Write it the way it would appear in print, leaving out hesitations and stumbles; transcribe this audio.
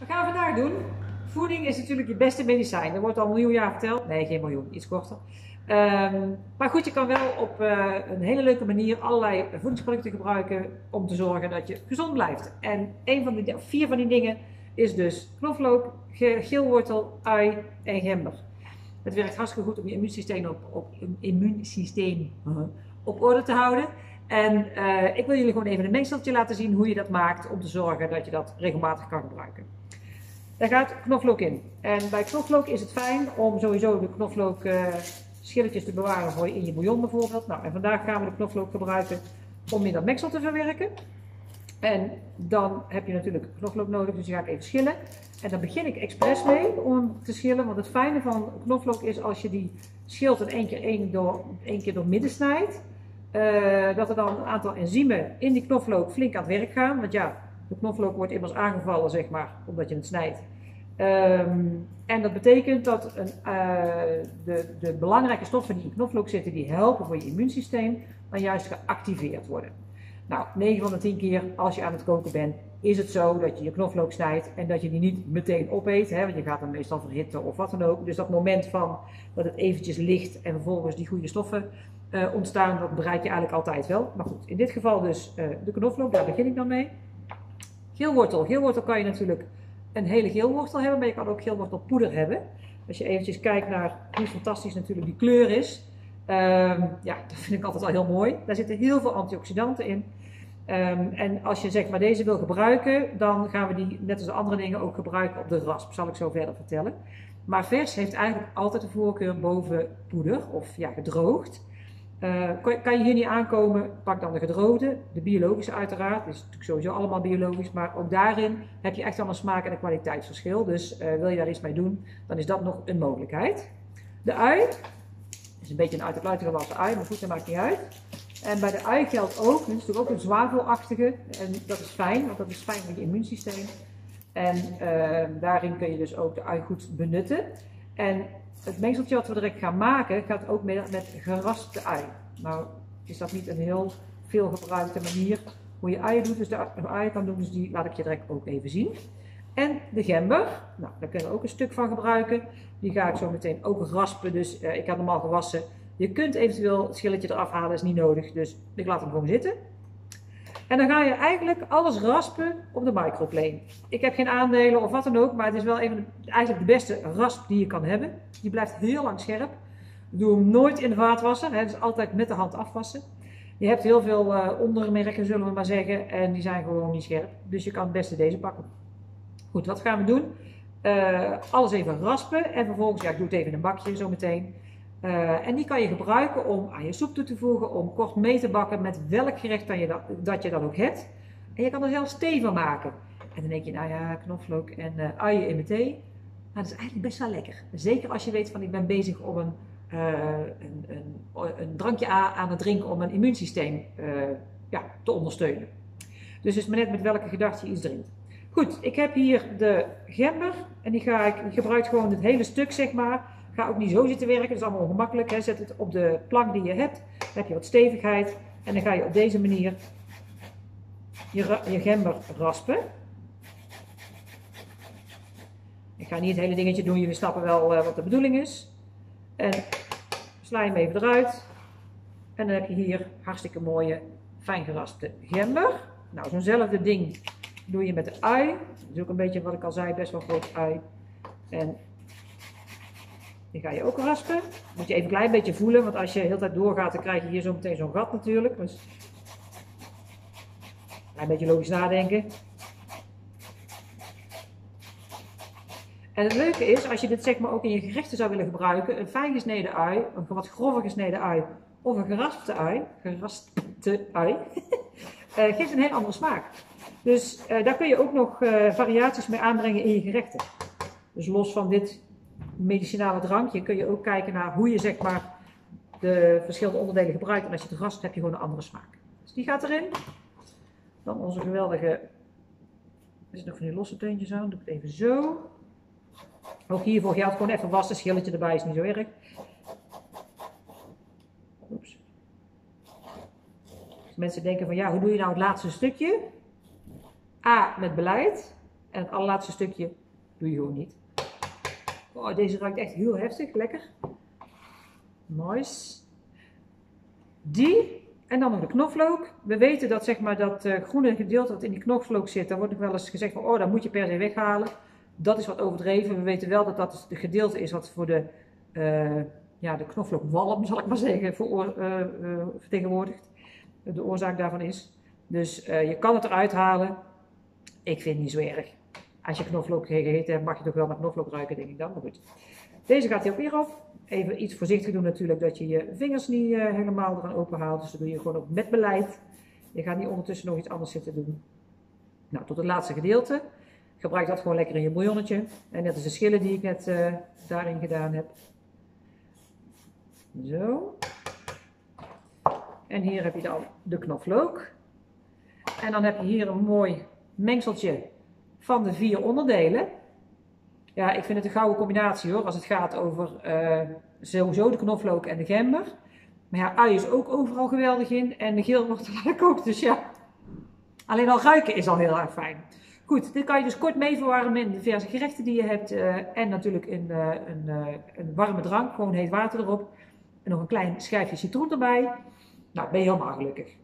Wat gaan we vandaag doen? Voeding is natuurlijk je beste medicijn. Dat wordt al 1.000.000 jaar verteld. Nee, geen miljoen, iets korter. Maar goed, je kan wel op een hele leuke manier allerlei voedingsproducten gebruiken om te zorgen dat je gezond blijft. En vier van die dingen is dus knoflook, geelwortel, ui en gember. Het werkt hartstikke goed om je immuunsysteem op orde te houden. En ik wil jullie gewoon even een mengseltje laten zien hoe je dat maakt om te zorgen dat je dat regelmatig kan gebruiken. Daar gaat knoflook in. En bij knoflook is het fijn om sowieso de knoflook schilletjes te bewaren voor in je bouillon bijvoorbeeld. Nou, en vandaag gaan we de knoflook gebruiken om in dat mengsel te verwerken. En dan heb je natuurlijk knoflook nodig, dus die ga ik even schillen. En daar begin ik expres mee om te schillen, want het fijne van knoflook is als je die schilt in één keer door midden snijdt, dat er dan een aantal enzymen in die knoflook flink aan het werk gaan. Want ja, de knoflook wordt immers aangevallen, zeg maar, omdat je het snijdt. En dat betekent dat de belangrijke stoffen die in knoflook zitten, die helpen voor je immuunsysteem, dan juist geactiveerd worden. Nou, 9 van de 10 keer als je aan het koken bent, is het zo dat je je knoflook snijdt en dat je die niet meteen opeet, hè, want je gaat hem meestal verhitten of wat dan ook. Dus dat moment van dat het eventjes ligt en vervolgens die goede stoffen ontstaan, dat bereik je eigenlijk altijd wel. Maar goed, in dit geval dus de knoflook, daar begin ik dan mee. Geelwortel. Geelwortel kan je natuurlijk een hele geelwortel hebben, maar je kan ook geelwortelpoeder hebben. Als je eventjes kijkt naar hoe fantastisch natuurlijk die kleur is. Ja, dat vind ik altijd al heel mooi. Daar zitten heel veel antioxidanten in. En als je zeg maar deze wil gebruiken, dan gaan we die net als de andere dingen ook gebruiken op de rasp. Zal ik zo verder vertellen. Maar vers heeft eigenlijk altijd de voorkeur boven poeder of ja, gedroogd. Kan je hier niet aankomen, pak dan de gedroogde, de biologische uiteraard. Het is natuurlijk sowieso allemaal biologisch, maar ook daarin heb je echt wel een smaak- en een kwaliteitsverschil. Dus wil je daar iets mee doen, dan is dat nog een mogelijkheid. De ui, is een beetje een uit de kluiten gewassen ui, maar goed, dat maakt niet uit. En bij de ui geldt ook, het is natuurlijk ook een zwavelachtige, en dat is fijn, want dat is fijn voor je immuunsysteem. En daarin kun je dus ook de ui goed benutten. En het mengseltje wat we direct gaan maken, gaat ook met geraspte ui. Nou is dat niet een heel veel gebruikte manier hoe je uien doet, dus de ui kan doen, dus die laat ik je direct ook even zien. En de gember, nou daar kunnen we ook een stuk van gebruiken. Die ga ik zo meteen ook raspen, dus ik heb hem al gewassen. Je kunt eventueel het schilletje eraf halen, is niet nodig, dus ik laat hem gewoon zitten. En dan ga je eigenlijk alles raspen op de microplane. Ik heb geen aandelen of wat dan ook, maar het is wel eigenlijk de beste rasp die je kan hebben. Die blijft heel lang scherp. Doe hem nooit in de vaatwasser, hè, dus altijd met de hand afwassen. Je hebt heel veel ondermerken, zullen we maar zeggen, en die zijn gewoon niet scherp. Dus je kan het beste deze pakken. Goed, wat gaan we doen? Alles even raspen en vervolgens, ja, ik doe het even in een bakje zo meteen. En die kan je gebruiken om aan je soep toe te voegen, om kort mee te bakken met welk gerecht dat je dan ook hebt. En je kan er zelfs thee van maken. En dan denk je, nou ja, knoflook en uien in mijn thee. Nou, dat is eigenlijk best wel lekker. Zeker als je weet van ik ben bezig om een drankje aan het drinken om mijn immuunsysteem ja, te ondersteunen. Dus het is maar net met welke gedachte je iets drinkt. Goed, ik heb hier de gember en die gebruik gewoon het hele stuk zeg maar. Ga ook niet zo zitten werken, dat is allemaal ongemakkelijk. Hè. Zet het op de plank die je hebt, dan heb je wat stevigheid. En dan ga je op deze manier je gember raspen. Ik ga niet het hele dingetje doen, jullie snappen wel wat de bedoeling is. En sla je hem even eruit. En dan heb je hier hartstikke mooie, fijn geraspte gember. Nou, zo'nzelfde ding doe je met de ui. Dat is ook een beetje wat ik al zei, best wel groot ui. En die ga je ook raspen. Moet je even een klein beetje voelen, want als je de hele tijd doorgaat, dan krijg je hier zo meteen zo'n gat natuurlijk. Dus een klein beetje logisch nadenken. En het leuke is, als je dit zeg maar ook in je gerechten zou willen gebruiken, een fijn gesneden ui, een wat grover gesneden ui of een geraspte ui, geeft een heel andere smaak. Dus daar kun je ook nog variaties mee aanbrengen in je gerechten. Dus los van dit medicinale drankje kun je ook kijken naar hoe je zeg maar de verschillende onderdelen gebruikt. En als je het raspt heb je gewoon een andere smaak. Dus die gaat erin. Dan onze geweldige, er zitten nog van die losse teentjes aan, doe ik het even zo. Ook hiervoor geldt gewoon even wassen, schilletje erbij is niet zo erg. Oeps. Dus mensen denken van ja, hoe doe je nou het laatste stukje? A, met beleid. En het allerlaatste stukje doe je gewoon niet. Oh, deze ruikt echt heel heftig, lekker. Nice. Die. En dan nog de knoflook. We weten dat zeg maar dat groene gedeelte dat in die knoflook zit, daar wordt nog wel eens gezegd van, oh, dat moet je per se weghalen. Dat is wat overdreven. We weten wel dat dat het gedeelte is wat voor de, ja, de knoflookwalm, zal ik maar zeggen, vertegenwoordigt. De oorzaak daarvan is. Dus je kan het eruit halen. Ik vind het niet zo erg. Als je knoflook gegeten hebt, mag je toch wel naar knoflook ruiken, denk ik dan. Maar goed. Deze gaat hier ook weer op. Even iets voorzichtig doen natuurlijk, dat je je vingers niet helemaal eraan open haalt. Dus dat doe je gewoon ook met beleid. Je gaat niet ondertussen nog iets anders zitten doen. Nou, tot het laatste gedeelte. Gebruik dat gewoon lekker in je bouillonnetje. En net als de schillen die ik net daarin gedaan heb. Zo. En hier heb je dan de knoflook. En dan heb je hier een mooi mengseltje van de 4 onderdelen. Ja, ik vind het een gouden combinatie hoor, als het gaat over sowieso de knoflook en de gember. Maar ja, ui is ook overal geweldig in en de geel wordt er ook, dus ja. Alleen al ruiken is al heel erg fijn. Goed, dit kan je dus kort mee verwarmen in diverse gerechten die je hebt. En natuurlijk in een warme drank, gewoon heet water erop. En nog een klein schijfje citroen erbij. Nou, ben je helemaal gelukkig.